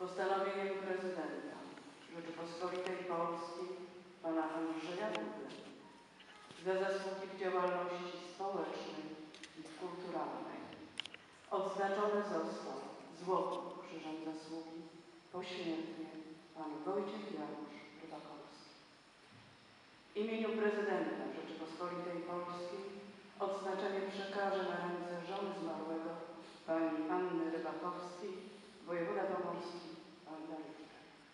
Postanowieniem prezydenta Rzeczypospolitej Polskiej pana Andrzeja Dudy za zasługi w działalności społecznej i kulturalnej odznaczony został Złotym Krzyżem Zasługi pośmiertnie pan Wojciech Janusz Rybakowski. W imieniu prezydenta Rzeczypospolitej Polskiej odznaczenie przekaże na ręce żony zmarłego pani Anny Rybakowskiej, wojewoda pomorski pan Dariusz.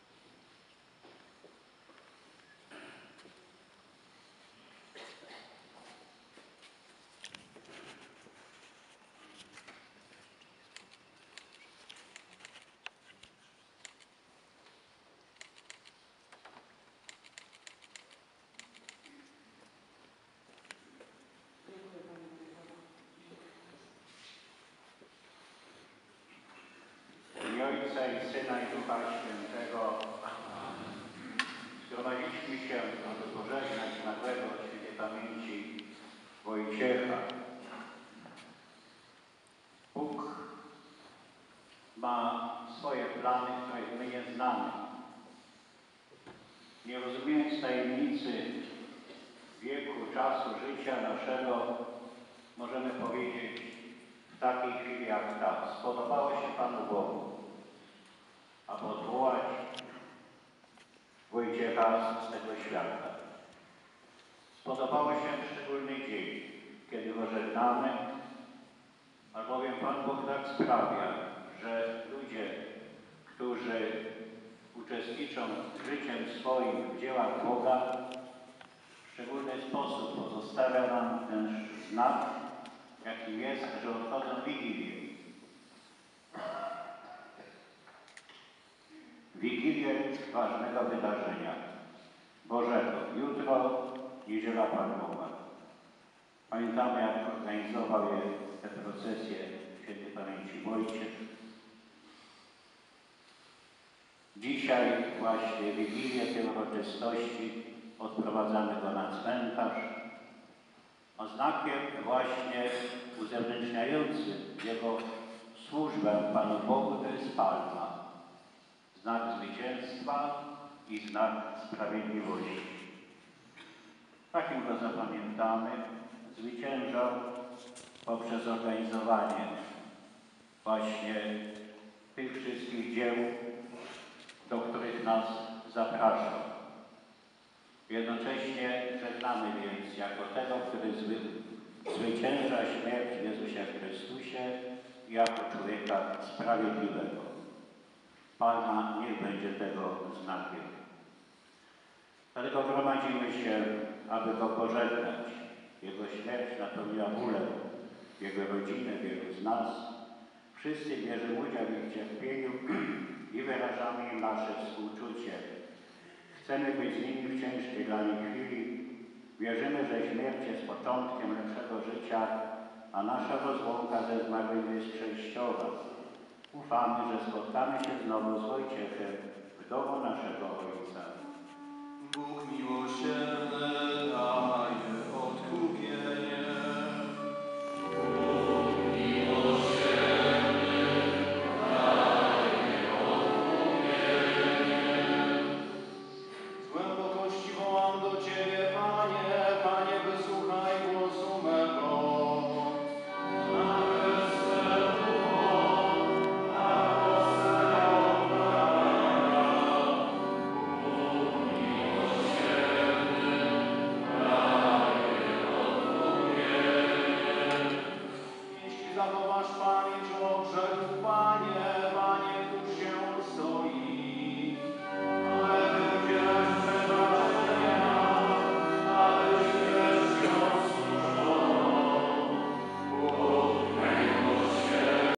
I Ojca, i Syna, i Ducha Świętego. Zgromadziliśmy się, aby pożegnać nagłego świętej pamięci Wojciecha. Bóg ma swoje plany, których my nie znamy. Nie rozumiejąc tajemnicy wieku, czasu, życia naszego, możemy powiedzieć w takiej chwili jak ta: spodobało się Panu Bogu, aby odwołać Wojciecha z tego świata. Spodobało się w szczególny dzień, kiedy go żegnamy, albowiem Pan Bóg tak sprawia, że ludzie, którzy uczestniczą życiem swoim w dziełach Boga, w szczególny sposób pozostawia nam ten znak, jakim jest, że odchodzą Wigilię. Wigilię ważnego wydarzenia Bożego. Jutro Niedziela Palmowa. Pamiętamy, jak organizował te procesje świętej pamięci Wojciech. Dzisiaj właśnie Wigilię tej uroczystości odprowadzamy go na cmentarz. Oznakiem właśnie uzewnętrzniającym jego służbę Panu Bogu to jest palma. Znak zwycięstwa i znak sprawiedliwości. Takim go zapamiętamy. Zwyciężał poprzez organizowanie właśnie tych wszystkich dzieł, do których nas zapraszał. Jednocześnie żegnamy więc jako tego, który zwycięża śmierć w Jezusie Chrystusie i jako człowieka sprawiedliwego. Palma niech będzie tego znakiem. Dlatego gromadzimy się, aby go pożegnać. Jego śmierć napełniła bólem jego rodziny, wielu z nas. Wszyscy bierzemy udział w ich cierpieniu i wyrażamy im nasze współczucie. Chcemy być z nimi w ciężkiej dla nich chwili. Wierzymy, że śmierć jest początkiem lepszego życia, a nasza rozłąka ze zmarłym jest przejściowa. Ufamy, że spotkamy się znowu z Wojciechem w domu naszego Ojca. Bóg miłosierny daje.